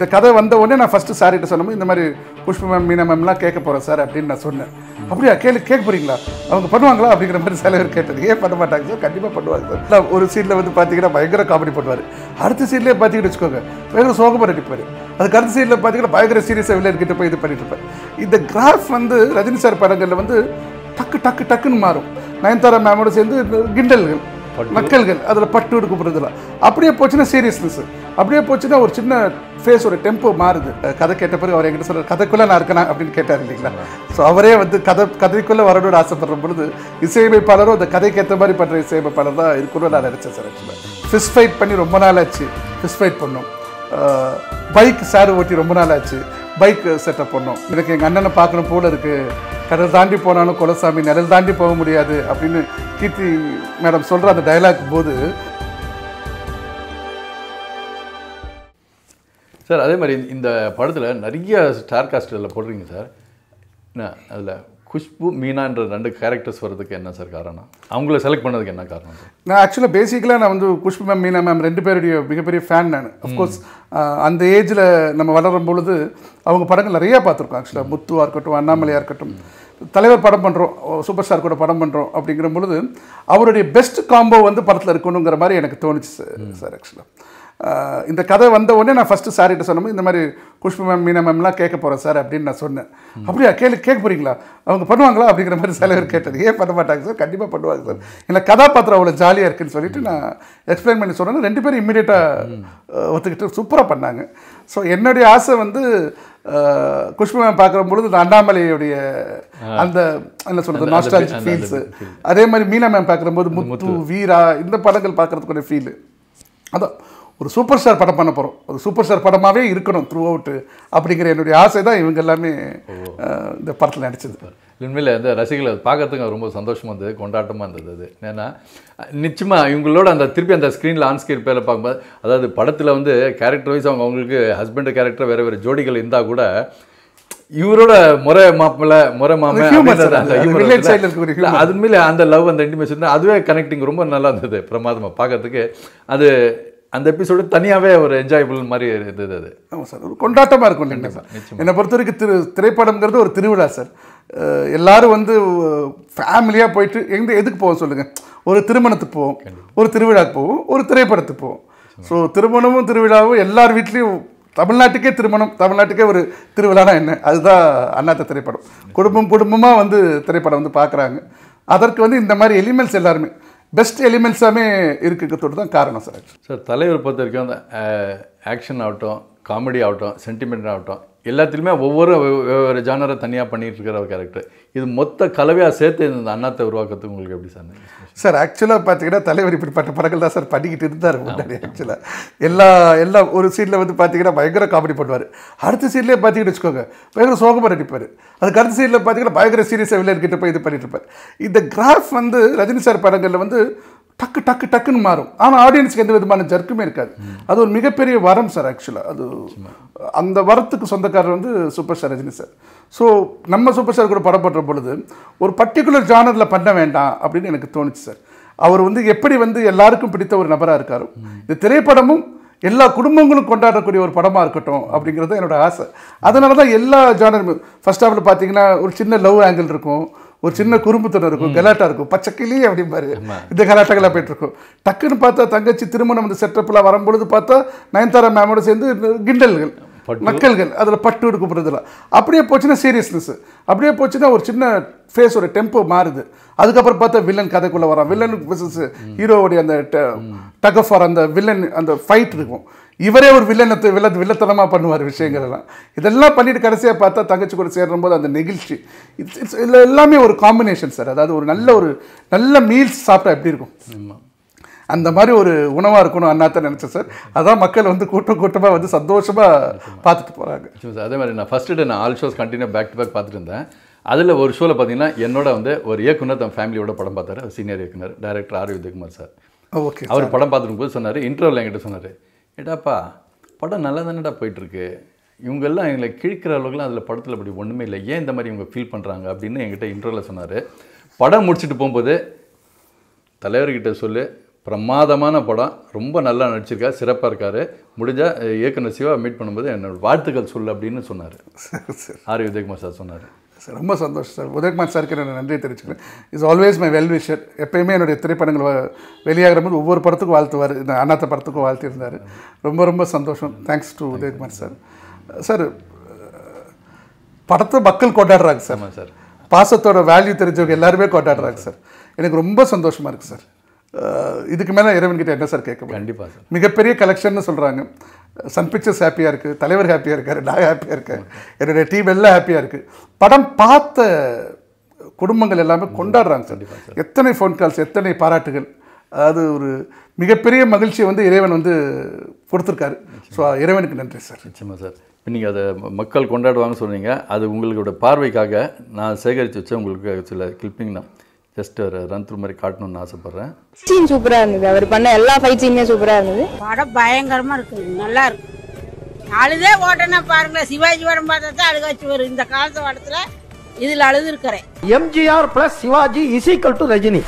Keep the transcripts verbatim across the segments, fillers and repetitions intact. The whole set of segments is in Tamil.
கதை வந்த உடனே நான் ஃபஸ்ட்டு சார்கிட்ட சொன்னோம் இந்த மாதிரி குஷ்பு மேம் மீனா மேம்லாம் கேட்க போகிறேன் சார் அப்படின்னு நான் சொன்னேன். அப்படியா கேள்வி கேட்க போகிறீங்களா, அவங்க பண்ணுவாங்களா அப்படிங்கிற மாதிரி சில பேர் கேட்டது. ஏன் பண்ண மாட்டாங்க சார், கண்டிப்பாக பண்ணுவாங்க சார். ஒரு சீனில் வந்து பார்த்தீங்கன்னா பயங்கர காமெடி பண்ணுவார், அடுத்த சீன்லேயே பார்த்தீங்கன்னு வச்சுக்கோங்க பயங்கர சோகமாக நடிப்பார், அதுக்கு அடுத்த சீனில் பார்த்தீங்கன்னா பயங்கர சீரியஸாக வில்லன்கிட்ட போய் இது பண்ணிட்டு இருப்பார். இந்த கிராஃப் வந்து ரஜினி சார் படங்களில் வந்து டக்கு டக்கு டக்குன்னு மாறும். நயன்தாரா மேமோட சேர்ந்து கிண்டல்கள் மக்கள்கள் அதில் பட்டு கூப்பிடுறதுலாம் அப்படியே போச்சுன்னா சீரியஸ்னஸ், அப்படியே போச்சுன்னா ஒரு சின்ன ஃபேஸ் ஒரு டெம்போ மாறுது. கதை கேட்ட பிறகு அவர் என்கிட்ட சொல்ற கதைக்குள்ளே நான் இருக்கேனா அப்படின்னு கேட்டார் இல்லைங்களா. ஸோ அவரே வந்து கதை கதைக்குள்ளே வரணும்னு ஆசைப்படுற பொழுது இசையமைப்பாளரும் அந்த கதைக்கு ஏற்ற மாதிரி பண்ணுற இசையமைப்பாளர் தான் இருக்கணும்னு நான் நினச்சேன் சார். ஆக்சுவலாக ஃபிஷ் ஃபைட் பண்ணி ரொம்ப நாள் ஆச்சு, ஃபிஷ் ஃபைட் பண்ணோம். பைக் சார் ஓட்டி ரொம்ப நாள் ஆச்சு, பைக் செட்டப் பண்ணோம். எனக்கு எங்கள் அண்ணனை பார்க்கணும் போல இருக்குது, கடல் தாண்டி போனாலும் குலசாமி நிழல் தாண்டி போக முடியாது அப்படின்னு கீர்த்தி மேடம் சொல்கிற அந்த டைலாக் போது சார் அதே மாதிரி இந்த படத்தில் நிறைய ஸ்டார் காஸ்டில் போடுறீங்க சார். என்ன அதில் குஷ்பு மீனான்ற ரெண்டு கேரக்டர்ஸ் வர்றதுக்கு என்ன சார் காரணம், அவங்கள செலக்ட் பண்ணதுக்கு என்ன காரணம்? நான் ஆக்சுவலாக பேசிக்கலாக நான் வந்து குஷ்பு மேம் மீனா மேம் ரெண்டு பேருடைய மிகப்பெரிய ஃபேன் நான். அஃப்கோர்ஸ் அந்த ஏஜில் நம்ம வளரும் பொழுது அவங்க படங்கள் நிறையா பார்த்துருக்கோம். ஆக்சுவலாக முத்துவாக இருக்கட்டும், அண்ணாமலையாக இருக்கட்டும், தலைவர் படம் பண்ணுறோம், சூப்பர் ஸ்டார் கூட படம் பண்ணுறோம் அப்படிங்கிற பொழுது அவருடைய பெஸ்ட் காம்போ வந்து படத்தில் இருக்கணுங்கிற மாதிரி எனக்கு தோணுச்சு சார். ஆக்சுவலாக இந்த கதை வந்த உடனே நான் ஃபஸ்ட்டு சார்கிட்ட சொன்னோம் இந்த மாதிரி குஷ்பு மேம் மீனா மேம்லாம் கேட்க போகிறேன் சார் அப்படின்னு நான் சொன்னேன். அப்படியா கேள்வி கேட்க போகிறீங்களா, அவங்க பண்ணுவாங்களா அப்படிங்கிற மாதிரி சில பேர் கேட்டது. ஏன் பண்ண மாட்டாங்க சார், கண்டிப்பாக பண்ணுவாங்க சார். எனக்கு கதாபாத்திரம் அவ்வளோ ஜாலியாக இருக்குன்னு சொல்லிட்டு நான் எக்ஸ்பிளைன் பண்ணி சொன்னேன். ரெண்டு பேரும் இம்மிடியேட்டாக ஒத்துக்கிட்டு சூப்பராக பண்ணாங்க. ஸோ என்னுடைய ஆசை வந்து குஷ்பு மேம் பார்க்குற பொழுது இந்த அண்ணாமலையுடைய அந்த என்ன சொல்கிறது நாஸ்டாலஜிக் ஃபீல்ஸு, அதே மாதிரி மீனா மேம் பார்க்குறபோது முத்து வீரா இந்த படங்கள் பார்க்குறதுக்குரிய ஃபீலு. அதான் ஒரு சூப்பர் ஸ்டார் படம் பண்ண போகிறோம், ஒரு சூப்பர் ஸ்டார் படமாகவே இருக்கணும் த்ரூ அவுட்டு அப்படிங்கிற என்னுடைய ஆசை தான் இவங்க எல்லாமே இந்த படத்தில் நடிச்சது. உண்மையில் இந்த ரசிகளை பார்க்கறதுக்கு ரொம்ப சந்தோஷமாக இருந்தது, கொண்டாட்டமாக இருந்தது. அது ஏன்னா நிச்சயமாக இவங்களோட அந்த திருப்பி அந்த ஸ்க்ரீனில் ஆன் ஸ்க்ரீன் பேரில் பார்க்கும்போது, அதாவது படத்தில் வந்து கேரக்டர் வைஸ் அவங்க அவங்களுக்கு ஹஸ்பண்ட் கேரக்டர் வேறு வேறு ஜோடிகள் இருந்தால் கூட இவரோட முறை மாப்பிள்ள முறை மாமே அது மேலே அந்த லவ் அந்த இன்டிமேஷன் தான் அதுவே கனெக்டிங் ரொம்ப நல்லா இருந்தது, பிரமாதமாக பார்க்கறதுக்கு. அது அந்த எபிசோடு தனியாகவே ஒரு என்ஜாயபிள் மாதிரி இருந்தது. அது ஆமாம் சார், ஒரு கொண்டாட்டமாக இருக்கும் இல்லைங்க சார். என்னை பொறுத்த வரைக்கும் திரு திரைப்படம்ங்கிறது ஒரு திருவிழா சார். எல்லோரும் வந்து ஃபேமிலியாக போயிட்டு எங்கே எதுக்கு போவோம் சொல்லுங்கள், ஒரு திருமணத்துக்கு போவோம், ஒரு திருவிழாவுக்கு போவோம், ஒரு திரைப்படத்துக்கு போவோம். ஸோ திருமணமும் திருவிழாவும் எல்லார் வீட்லேயும் தமிழ்நாட்டுக்கே திருமணம், தமிழ்நாட்டுக்கே ஒரு திருவிழானா என்ன, அதுதான் அண்ணாத்த திரைப்படம். குடும்பம் குடும்பமாக வந்து திரைப்படம் வந்து பார்க்குறாங்க. அதற்கு வந்து இந்த மாதிரி எலிமெண்ட்ஸ் எல்லாருமே பெஸ்ட் எலிமெண்ட்ஸாமே இருக்கிறதோடு தான் காரணம் சார். சார் தலைவர் பொறுத்த வரைக்கும் அந்த ஆக்ஷன் ஆகட்டும், காமெடி ஆகட்டும், சென்டிமெண்ட் ஆகட்டும், எல்லாத்துலேயுமே ஒவ்வொரு வெவ்வேறு ஜானரை தனியாக பண்ணிகிட்டு இருக்கிற ஒரு கேரக்டர். இது மொத்த கலவையாக சேர்த்து இந்த அண்ணாத்தை உருவாக்குறதுக்கு உங்களுக்கு எப்படி சார்? சார் ஆக்சுவலாக பார்த்தீங்கன்னா தலைவர் இப்படிப்பட்ட படங்கள் தான் சார் பண்ணிக்கிட்டு இருந்தார் முன்னாடி. ஆக்சுவலாக எல்லா எல்லா ஒரு சீனில் வந்து பார்த்தீங்கன்னா பயங்கர காமெடி பண்ணுவார், அடுத்த சீன்லேயே பார்த்தீங்கன்னு வச்சுக்கோங்க பயங்கர சோகமாக நடிப்பார், அதுக்கு அடுத்த சீனில் பார்த்தீங்கன்னா பயங்கர சீரியஸாக வில்லன்கிட்ட போய் இது பண்ணிட்டு இருப்பார். இந்த கிராஃப் வந்து ரஜினி சார் படங்களில் வந்து டக்கு டக்கு டக்குன்னு மாறும், ஆனால் ஆடியன்ஸுக்கு எந்த விதமான ஜர்க்குமே இருக்காது. அது ஒரு மிகப்பெரிய வரம் சார். ஆக்சுவலாக அது அந்த வரத்துக்கு சொந்தக்காரர் வந்து super star Rajini sir. So நம்ம சூப்பர் ஸ்டார் கூட படம் பண்ணுற பொழுது ஒரு பர்டிகுலர் ஜானரில் பண்ண வேண்டாம் அப்படின்னு எனக்கு தோணுச்சு சார். அவர் வந்து எப்படி வந்து எல்லாருக்கும் பிடித்த ஒரு நபராக இருக்காரோ, இந்த திரைப்படமும் எல்லா குடும்பங்களும் கொண்டாடக்கூடிய ஒரு படமாக இருக்கட்டும் அப்படிங்கிறது என்னோடய ஆசை. அதனால தான் எல்லா ஜானரும் ஃபர்ஸ்ட் ஹாஃபில் பார்த்தீங்கன்னா ஒரு சின்ன லவ் ஆங்கிள் இருக்கும், ஒரு சின்ன குறும்புத்தனம் இருக்கும், கலாட்டா இருக்கும், பச்சைக்கிளி அப்படிம்பாரு, இந்த கலாட்டாக்கெல்லாம் போயிட்டுருக்கும். டக்குன்னு பார்த்தா தங்கச்சி திருமணம் அந்த செட்டப்லாம் வரும்பொழுது பார்த்தா நயன்தாரா மேமோட சேர்ந்து கிண்டல்கள் மக்கள்கள் அதில் பட்டு கூப்பிடுறதுலாம் அப்படியே போச்சுன்னா சீரியஸ்னஸ், அப்படியே போச்சுன்னா ஒரு சின்ன ஃபேஸ் ஒரு டெம்போ மாறுது. அதுக்கப்புறம் பார்த்தா வில்லன் கதைக்குள்ளே வரான், வில்லன் விசஸ் ஹீரோவுடைய அந்த டக் ஆஃப் அந்த வில்லன் அந்த ஃபைட் இருக்கும். இவரே ஒரு வில்லனத்தை வில்ல வில்லத்தனமாக பண்ணுவார் விஷயங்கள் எல்லாம். இதெல்லாம் பண்ணிட்டு கடைசியாக பார்த்தா தங்கச்சி கூட சேரும் போது அந்த நெகிழ்ச்சி, இட்ஸ் இட்ஸ் இதில் எல்லாமே ஒரு காம்பினேஷன் சார். அதாவது ஒரு நல்ல ஒரு நல்ல மீல்ஸ் சாப்பிட்டா எப்படி இருக்கும், அந்த மாதிரி ஒரு உணவாக இருக்கணும் அண்ணாத்த நினச்சேன் சார். அதான் மக்கள் வந்து கூட்டம் கூட்டமாக வந்து சந்தோஷமாக பார்த்துட்டு போகிறாங்க. அதே மாதிரி நான் ஃபஸ்ட்டு டே நான் all shows continue back to back பார்த்துட்டு இருந்தேன். அதில் ஒரு ஷோவில் பார்த்தீங்கன்னா என்னோட வந்து ஒரு இயக்குனர் தன் ஃபேமிலியோட படம் பார்த்தாரு, சீனியர் இயக்குனர் director R Vijayakumar sir. Okay, அவர் படம் பார்த்துட்டு போது சொன்னார், இன்டர்வியூவில் என்கிட்ட சொன்னார், ஏடாப்பா படம் நல்லா தானேடா போயிட்டுருக்கு, இவங்கெல்லாம் எங்களை கிழிக்கிற அளவுக்குலாம் அதில் படத்தில் அப்படி ஒன்றுமே இல்லை, ஏன் இந்த மாதிரி இவங்க ஃபீல் பண்ணுறாங்க அப்படின்னு என்கிட்ட இன்டர்வியூவில் சொன்னார். படம் முடிச்சுட்டு போகும்போது தலைவர்கிட்ட சொல்லு பிரமாதமான படம், ரொம்ப நல்லா நடிச்சிருக்காரு, சிறப்பாக இருக்கார். முடிஞ்சால் இயக்குனர் சிவா மீட் பண்ணும்போது என்னோட வாழ்த்துக்கள் சொல்லு அப்படின்னு சொன்னார். ஆர் உதயகுமார் சார் சொன்னார். சார் ரொம்ப சந்தோஷம் சார். உதயகுமார் சாருக்கு நான் நன்றியை தெரிவிச்சுக்கிறேன். Is always my well wisher. எப்பயுமே என்னுடைய திரைப்படங்கள் வெளியாகிற போது ஒவ்வொரு படத்துக்கும் வாழ்த்துவார். இந்த அண்ணாத்த படத்துக்கும் வாழ்த்தியிருந்தார். ரொம்ப ரொம்ப சந்தோஷம். Thanks to Udhayakumar sir. Sir படத்தை மக்கள் கொண்டாடுறாங்க சார். ஆமாம் சார். பாசத்தோட வேல்யூ தெரிஞ்சவங்க எல்லாருமே கொண்டாடுறாங்க சார். எனக்கு ரொம்ப சந்தோஷமாக இருக்குது சார். இதுக்கு மேலே இறைவன்கிட்ட என்ன சார் கேட்க? கண்டிப்பாக சார். மிகப்பெரிய கலெக்ஷன்னு சொல்கிறாங்க. சன் பிக்சர்ஸ் ஹாப்பியாக இருக்குது, தலைவர் ஹாப்பியாக இருக்கார், நான் ஹாப்பியாக இருக்கேன், என்னுடைய டீம் எல்லாம் ஹாப்பியாக இருக்குது. படம் பார்த்த குடும்பங்கள் எல்லாமே கொண்டாடுறாங்க சார். எத்தனை ஃபோன் கால்ஸ், எத்தனை பாராட்டுகள். அது ஒரு மிகப்பெரிய மகிழ்ச்சியை வந்து இறைவன் வந்து கொடுத்துருக்காரு. ஸோ இறைவனுக்கு நன்றி சார். நிச்சயமாக சார். இப்போ நீங்கள் அதை மக்கள் கொண்டாடுவாங்கன்னு சொன்னீங்க. அது உங்களோட பார்வைக்காக நான் சேகரித்து வச்சேன். உங்களுக்கு சில கிளிப்பிங் நான் ஜஸ்ட் ஒரு ரன் த்ரூ மாதிரி காட்டணும்னு ஆசைப்பட்றேன். சீன் சூப்பராக இருந்தது. அவர் பண்ண எல்லா ஃபைட் சீனுமே சூப்பராக இருந்தது. படம் பயங்கரமாக இருக்குது, நல்லா இருக்கு. அழுதே ஓட்டனா பாருங்களேன். சிவாஜி படம் பார்த்தா தான் அழுகாச்சு வரும். இந்த காலத்து படத்தில் இதில் அழுது இருக்கிறேன். MGR plus Sivaji is equal to Rajini.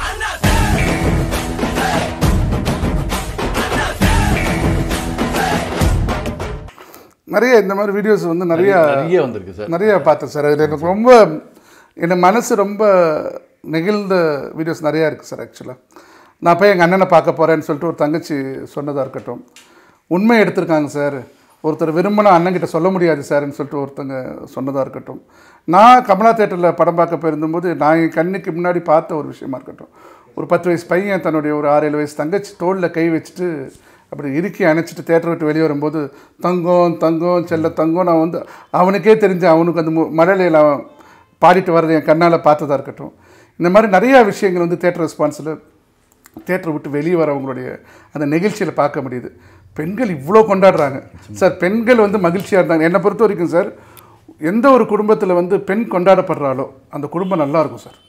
நிறைய இந்த மாதிரி வீடியோஸ் வந்து நிறைய நிறைய வந்திருக்கு சார். நிறைய பார்த்தேன் சார். அதில் எனக்கு ரொம்ப என் மனசு ரொம்ப நெகிழ்ந்த வீடியோஸ் நிறையா இருக்குது சார். ஆக்சுவலாக நான் போய் எங்கள் அண்ணனை பார்க்க போகிறேன்னு சொல்லிட்டு ஒரு தங்கச்சி சொன்னதாக இருக்கட்டும், உண்மை எடுத்திருக்காங்க சார். ஒருத்தர் விரும்பினா அண்ணன்கிட்ட சொல்ல முடியாது சார்ன்னு சொல்லிட்டு ஒருத்தங்க சொன்னதாக இருக்கட்டும். நான் கமலா தேட்டரில் படம் பார்க்க போயிருந்தபோது நான் என் கண்ணுக்கு முன்னாடி பார்த்த ஒரு விஷயமா இருக்கட்டும், ஒரு பத்து வயசு பையன் தன்னுடைய ஒரு ஆறு ஏழு வயசு தங்கச்சி தோளில் கை வச்சுட்டு அப்படி இறுக்கி அணைச்சிட்டு தேட்டரை விட்டு வெளியே வரும்போது தங்கம் தங்கம் செல்ல தங்கம் நான் வந்து அவனுக்கே தெரிஞ்ச அவனுக்கு அந்த மழலையில் அவன் பாடிட்டு வர்றது என் கண்ணால் பார்த்ததா இருக்கட்டும். இந்த மாதிரி நிறையா விஷயங்கள் வந்து தேட்டர் ரெஸ்பான்ஸில் தேட்டரை விட்டு வெளியே வரவங்களுடைய அந்த நிகழ்ச்சியில் பார்க்க முடியுது. பெண்கள் இவ்வளோ கொண்டாடுறாங்க சார். பெண்கள் வந்து மகிழ்ச்சியாக இருந்தாங்க. என்னை பொறுத்த வரைக்கும் சார், எந்த ஒரு குடும்பத்தில் வந்து பெண் கொண்டாடப்படுறாலோ அந்த குடும்பம் நல்லாயிருக்கும் சார்.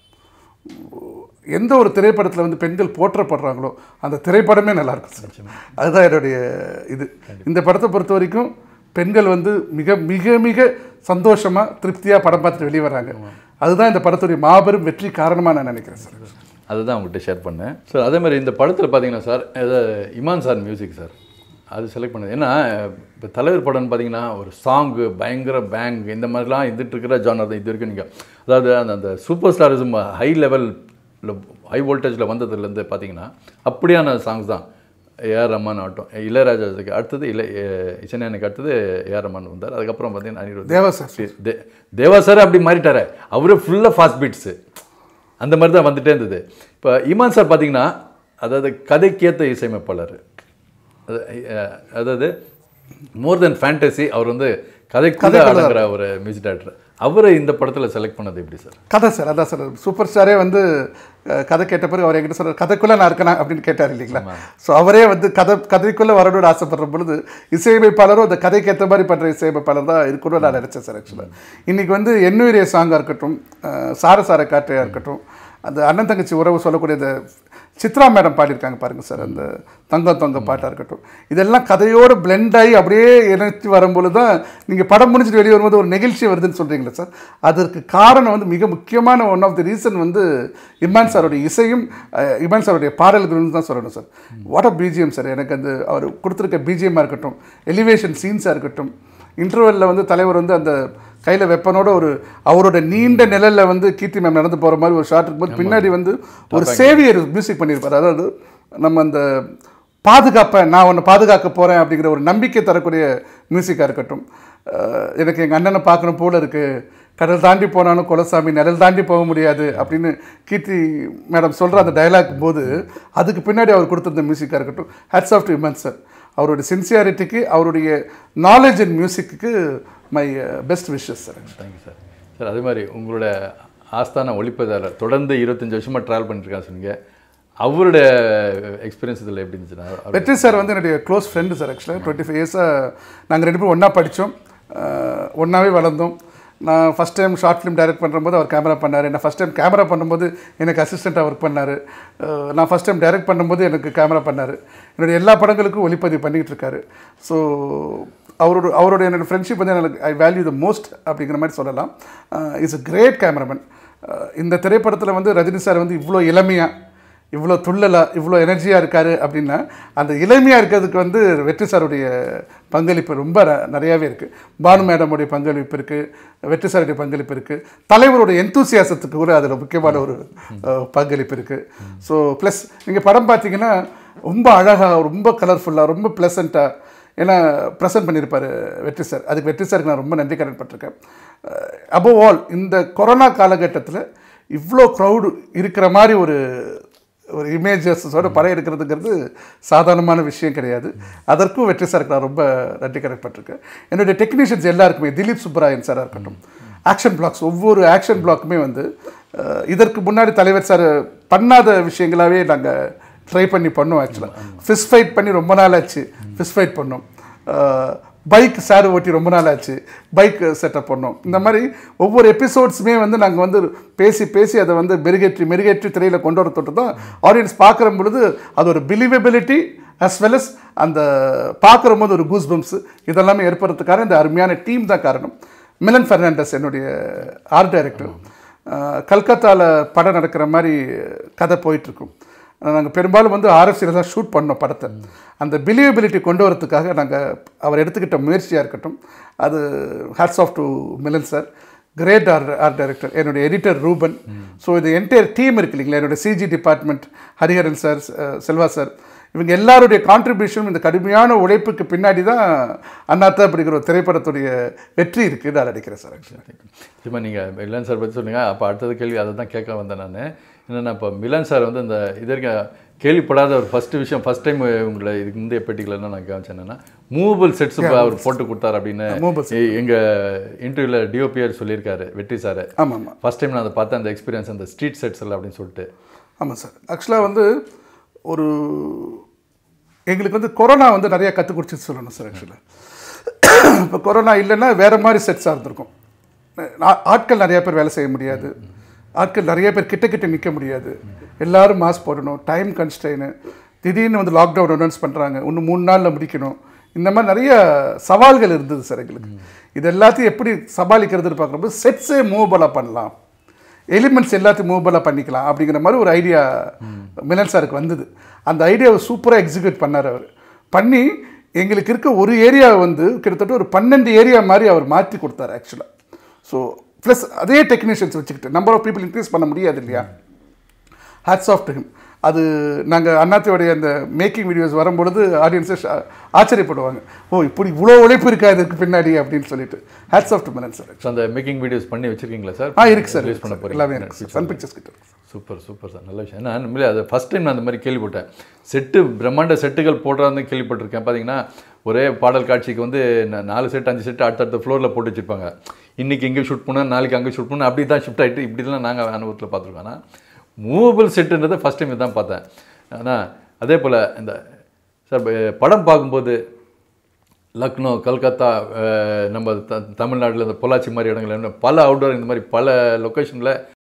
எந்த ஒரு திரைப்படத்தில் வந்து பெண்கள் போற்றப்படுறாங்களோ அந்த திரைப்படமே நல்லாயிருக்கும் சார். அதுதான் என்னுடைய இது. இந்த படத்தை பொறுத்த வரைக்கும் பெண்கள் வந்து மிக மிக மிக சந்தோஷமாக திருப்தியாக படம் பார்த்துட்டு வெளியே வராங்க. அதுதான் இந்த படத்துடைய மாபெரும் வெற்றி காரணமாக நான் நினைக்கிறேன் சார். அதுதான் உங்கள்கிட்ட ஷேர் பண்ணேன் சார். அதே மாதிரி இந்த படத்தில் பார்த்தீங்கன்னா சார், ஏதாவது இமான் சார் மியூசிக் சார் அது செலக்ட் பண்ணது. ஏன்னா இப்போ தலைவர் படம்னு பார்த்தீங்கன்னா ஒரு சாங்கு பயங்கர பேங் இந்த மாதிரிலாம் இருந்துட்டு இருக்கிற ஜானர் தான் இது வரைக்கும். நீங்கள் அதாவது அந்த அந்த சூப்பர் ஸ்டாரிசம் ஹை லெவலில் ஹை வோல்டேஜில் வந்ததுலேருந்து பார்த்தீங்கன்னா அப்படியான சாங்ஸ் தான். ஏஆர் ரஹ்மான் ஆகட்டும், இளையராஜாவுக்கு அடுத்தது இல்லை இசைஞானிக்கு அடுத்தது ஏஆர் ரஹ்மான் வந்தார். அதுக்கப்புறம் பார்த்தீங்கன்னா அனிருத் தேவா சார் தே தேவா சார் அப்படி மாறிட்டார். அவரே ஃபுல்லாக ஃபாஸ்ட் பீட்ஸு அந்த மாதிரி தான் வந்துகிட்டே இருந்தது. இப்போ இமான் சார் பார்த்தீங்கன்னா அதாவது கதைக்கேற்ற இசையமைப்பாளர். அதாவது மோர் தென் ஃபேண்டசி. அவர் வந்து கதைக்குள்ளே அடங்குற ஒரு மியூசிக் டைரக்டர். அவரை இந்த படத்தில் செலக்ட் பண்ணது எப்படி சார்? கதை சார். அதான் சார், சூப்பர் ஸ்டாரே வந்து கதை கேட்ட பிறகு அவர் என்கிட்ட சொல்கிறார், கதைக்குள்ளே நான் இருக்கேனா அப்படின்னு கேட்டார் இல்லைங்களா. ஸோ அவரே வந்து கதை கதைக்குள்ளே வரணும்னு ஆசைப்படுற பொழுது இசையமைப்பாளரும் அந்த கதைக்கு ஏற்ற மாதிரி பண்ணுற இசையமைப்பாளர் தான் இருக்கணும்னு நான் நினச்சேன் சார். ஆக்சுவலாக இன்றைக்கி வந்து எண்ணுயிரிய சாங்காக இருக்கட்டும், சார சார காற்றையாக இருக்கட்டும், அந்த அண்ணன் தங்கச்சி உறவு சொல்லக்கூடிய இந்த சித்ரா மேடம் பாடியிருக்காங்க பாருங்கள் சார், அந்த தங்கம் தொங்க பாட்டாக இருக்கட்டும், இதெல்லாம் கதையோடு பிளெண்ட் ஆகி அப்படியே இணைச்சி வரும்பொழுது தான் நீங்கள் படம் முடிச்சுட்டு வெளியே வரும்போது ஒரு நிகழ்ச்சி வருதுன்னு சொல்கிறீங்களா சார். அதற்கு காரணம் வந்து மிக முக்கியமான ஒன் ஆஃப் தி ரீசன் வந்து இமான் சாருடைய இசையும் இமான் சாருடைய பாடல்கள்னு தான் சொல்லணும் sir. What of BGM sir. எனக்கு அந்த அவர் கொடுத்துருக்க பிஜிஎம்மாக இருக்கட்டும், எலிவேஷன் சீன்ஸாக இருக்கட்டும், இன்டர்வெல்லில் வந்து தலைவர் வந்து அந்த கையில் வெப்பனோட ஒரு அவரோட நீண்ட நிழலில் வந்து கீர்த்தி மேம் நடந்து போகிற மாதிரி ஒரு ஷாட் இருக்கும்போது பின்னாடி வந்து ஒரு சேவியர் மியூசிக் பண்ணியிருப்பார். அதாவது நம்ம அந்த பாதுகாப்பை நான் ஒன்று பாதுகாக்க போகிறேன் அப்படிங்கிற ஒரு நம்பிக்கை தரக்கூடிய மியூசிக்காக இருக்கட்டும். எனக்கு எங்கள் அண்ணனை பார்க்கணும் போல இருக்குது, கடல் தாண்டி போனாலும் குலசாமி நிழல் தாண்டி போக முடியாது அப்படின்னு கீர்த்தி மேடம் சொல்கிற அந்த டைலாக் போது அதுக்கு பின்னாடி அவர் கொடுத்துருந்த மியூசிக்காக இருக்கட்டும். Hats off to Imman sir. அவருடைய சின்சியாரிட்டிக்கு, அவருடைய நாலேஜ் அண்ட் மியூசிக்கு my best wishes sir. Thank you sir. Sir அதே மாதிரி உங்களோட ஆஸ்தான ஒளிப்பதிவாளர் தொடர்ந்து இருபத்தஞ்சி வருஷமாக ட்ராவல் பண்ணிட்டுருக்கான்னு சொன்னீங்க. அவருடைய எக்ஸ்பீரியன்ஸ் இதில் எப்படி இருந்துச்சுன்னா? வெற்றி சார் வந்து என்னுடைய க்ளோஸ் ஃப்ரெண்டு சார். ஆக்சுவலாக டுவெண்ட்டி ஃபைவ் இயர்ஸாக நாங்கள் ரெண்டு பேரும் ஒன்றா படித்தோம், ஒன்றாவே வளர்ந்தோம். நான் first time short film direct பண்ணும்போது அவர் கேமரா பண்ணார். நான் ஃபஸ்ட் டைம் கேமரா பண்ணும்போது எனக்கு அசிஸ்டண்ட்டாக ஒர்க் பண்ணார். நான் ஃபஸ்ட் டைம் டைரக்ட் பண்ணும்போது எனக்கு கேமரா பண்ணார். என்னுடைய எல்லா படங்களுக்கும் ஒளிப்பதிவு பண்ணிக்கிட்டு இருக்காரு. ஸோ அவரோட அவரோட என்னோடய ஃப்ரெண்ட்ஷிப் வந்து எனக்கு ஐ வேல்யூ த மோஸ்ட் அப்படிங்கிற மாதிரி சொல்லலாம். Is a great cameraman. இந்த திரைப்படத்தில் வந்து ரஜினி சார் வந்து இவ்வளோ இளமையாக இவ்வளோ துள்ளலாக இவ்வளோ எனர்ஜியாக இருக்கார் அப்படின்னா அந்த இளமையாக இருக்கிறதுக்கு வந்து வெற்றி சாருடைய பங்களிப்பு ரொம்ப நிறையாவே இருக்குது. பானு மேடமுடைய பங்களிப்பு இருக்குது, வெற்றி சாருடைய பங்களிப்பு இருக்குது, தலைவருடைய எந்தூசியாசத்துக்கு கூட அதில் முக்கியமான ஒரு பங்களிப்பு இருக்குது. ஸோ ப்ளஸ் நீங்கள் படம் பார்த்தீங்கன்னா ரொம்ப அழகாக ரொம்ப கலர்ஃபுல்லாக ரொம்ப ப்ளசண்ட்டாக ஏன்னா ப்ரெசென்ட் பண்ணியிருப்பார் வெற்றி சார். அதுக்கு வெற்றி சாருக்கு நான் ரொம்ப நன்றி கடன் பட்டிருக்கேன். அபோவ் ஆல் இந்த கொரோனா காலகட்டத்தில் இவ்வளோ க்ரௌடு இருக்கிற மாதிரி ஒரு ஒரு இமேஜஸோட படம் எடுக்கிறதுங்கிறது சாதாரணமான விஷயம் கிடையாது. அதற்கும் வெற்றி சாருக்கு நான் ரொம்ப நன்றி கடன் பட்டிருக்கேன். என்னுடைய டெக்னீஷியன்ஸ் எல்லாருக்குமே, திலீப் சுப்பராயன் சாராக இருக்கட்டும், ஆக்ஷன் பிளாக்ஸ் ஒவ்வொரு ஆக்ஷன் பிளாக்குமே வந்து இதற்கு முன்னாடி தலைவர் சார் பண்ணாத விஷயங்களாகவே நாங்கள் ட்ரை பண்ணி பண்ணோம். ஆக்சுவலாக ஃபிஷ் ஃபைட் பண்ணி ரொம்ப நாள் ஆச்சு, ஃபிஷ் ஃபைட் பண்ணோம். பைக் சார் ஓட்டி ரொம்ப நாள் ஆச்சு, பைக் செட்டப் பண்ணோம். இந்த மாதிரி ஒவ்வொரு எபிசோட்ஸுமே வந்து நாங்கள் வந்து பேசி பேசி அதை வந்து மெருகேற்றி மெருகேற்றி திரையில் கொண்டு வர தொட்டு தான் ஆடியன்ஸ் பார்க்குற பொழுது அது ஒரு பிலீவபிலிட்டி அஸ் வெல் அஸ் அந்த பார்க்குற போது ஒரு கூஸ் பம்ப்ஸ் இதெல்லாமே ஏற்படுறதுக்கான இந்த அருமையான டீம் தான் காரணம். மிலன் ஃபெர்னாண்டஸ் என்னுடைய ஆர்ட் டைரக்டர். கல்கத்தாவில் படம் நடக்கிற மாதிரி கதை போயிட்டுருக்கும். நாங்கள் பெரும்பாலும் வந்து ஆர்எஃப்சியில் தான் ஷூட் பண்ணோம் படத்தை. அந்த பிலீவபிலிட்டி கொண்டு வரதுக்காக நாங்கள் அவர் எடுத்துக்கிட்ட முயற்சியாக இருக்கட்டும், அது hats off to Milan sir, great art art director, என்னுடைய எடிட்டர் ரூபன். ஸோ இது என்டையர் டீம் இருக்கு இல்லைங்களா, என்னுடைய CG department Hariharan sir, Selva sir, இவங்க எல்லாருடைய கான்ட்ரிபியூஷனும் இந்த கடுமையான உழைப்புக்கு பின்னாடி தான் அண்ணாத்த அப்படிங்கிற ஒரு திரைப்படத்துடைய வெற்றி இருக்குது நான் நினைக்கிறேன் சார். ஆக்சுவலாக சும்மா நீங்கள் மிலன் சார் பற்றி சொன்னீங்க, அப்போ அடுத்தது கேள்வி அதை தான் கேட்க வந்தேன் நான். என்னென்னா இப்போ மிலன் சார் வந்து இந்த இதற்கு கேள்விப்படாத ஒரு ஃபஸ்ட்டு விஷயம், ஃபஸ்ட் டைம் உங்களை இதுக்கு முந்தைய பெட்டிகளெல்லாம் நான் கவனிச்சேன். என்னென்னா மூவபிள் செட்ஸ் அவர் போட்டு கொடுத்தார் அப்படின்னு எங்கள் இன்டர்வியூவில் டிஓபிஆர் சொல்லியிருக்காரு வெற்றி சார். ஆமாம் ஆமாம், ஃபஸ்ட் டைம் நான் அதை பார்த்தேன், அந்த எக்ஸ்பீரியன்ஸ், அந்த ஸ்ட்ரீட் செட்ஸ் எல்லாம் அப்படின்னு சொல்லிட்டு. ஆமாம் சார். ஆக்சுவலாக வந்து ஒரு எங்களுக்கு வந்து கொரோனா வந்து நிறையா கற்றுக் கொடுத்துட்டு சொல்லணும் சார். ஆக்சுவலாக இப்போ கொரோனா இல்லைன்னா வேறு மாதிரி செட்ஸாக இருந்திருக்கும். ஆட்கள் நிறையா பேர் வேலை செய்ய முடியாது, ஆட்கள் நிறைய பேர் கிட்ட கிட்ட நிற்க முடியாது, எல்லோரும் மாஸ்க் போடணும், டைம் கன்ஸ்ட்ரெயின், திடீர்னு வந்து லாக்டவுன் அனௌன்ஸ் பண்ணுறாங்க, இன்னும் மூணு நாளில் முடிக்கணும். இந்த மாதிரி நிறைய சவால்கள் இருந்தது சார் எங்களுக்கு. இது எல்லாத்தையும் எப்படி சமாளிக்கிறதுன்னு பார்க்குறப்போ செட்ஸே மூவபலாக பண்ணலாம், எலிமெண்ட்ஸ் எல்லாத்தையும் மூவபலாக பண்ணிக்கலாம் அப்படிங்கிற மாதிரி ஒரு ஐடியா மிலன் சாருக்கு வந்தது. அந்த ஐடியாவை சூப்பராக எக்ஸிக்யூட் பண்ணார் அவர். பண்ணி எங்களுக்கு இருக்க ஒரு ஏரியாவை வந்து கிட்டத்தட்ட ஒரு பன்னெண்டு ஏரியா மாதிரி அவர் மாற்றி கொடுத்தார் ஆக்சுவலாக. ஸோ ப்ளஸ் அதே டெக்னீஷியன்ஸ் வச்சுக்கிட்டு நம்பர் ஆஃப் பீப்புள் இன்க்ரீஸ் பண்ண முடியாது இல்லையா, ஹேட்ஸ் ஆஃப் டு ஹிம். அது நாங்கள் அண்ணாத்தையோடைய அந்த மேக்கிங் வீடியோஸ் வரும்பொழுது ஆடியன்ஸை ஆச்சரியப்படுவாங்க, ஓ இப்படி இவ்வளோ உழைப்பு இருக்கா இதுக்கு பின்னாடி அப்படின்னு சொல்லிட்டு. Hats off to Milan sir. So அந்த மேக்கிங் வீடியோஸ் பண்ணி வச்சுருக்கீங்களா சார்? ஆ இருக்குது சார், ரிலீஸ் பண்ண போகிறீங்க? எல்லாமே இருக்குது, சன் பிக்சர்ஸ் கிட்ட. சூப்பர் சூப்பர் சார், நல்ல விஷயம். நான் உண்மையிலே அது ஃபஸ்ட் டைம் நான் அந்த மாதிரி கேள்விப்பட்டேன். செட்டு பிரம்மாண்ட செட்டுகள் போடுறாருன்னு கேள்விப்பட்டிருக்கேன். பார்த்தீங்கன்னா ஒரே பாடல் காட்சிக்கு வந்து நாலு செட் அஞ்சு செட்டு அடுத்தடுத்த ஃப்ளோரில் போட்டு வச்சுருப்பாங்க. இன்றைக்கி எங்கே ஷூட் பண்ணால் நாளைக்கு அங்கே ஷூட் பண்ணால் அப்படி தான் ஷிஃப்ட் ஆகிட்டு இப்படிலாம் நாங்கள் அனுபவத்தில் பார்த்துருக்கோம். ஆனால் மூவபிள் செட்டுன்றதை ஃபஸ்ட் டைம் தான் பார்த்தேன். ஆனால் அதே போல் இந்த சார் படம் பார்க்கும்போது லக்னோ, கல்கத்தா, நம்ம த தமிழ்நாட்டில் இந்த பொள்ளாச்சி மாதிரி இடங்கள் பல அவுட்டோர் இந்த மாதிரி பல லொக்கேஷனில்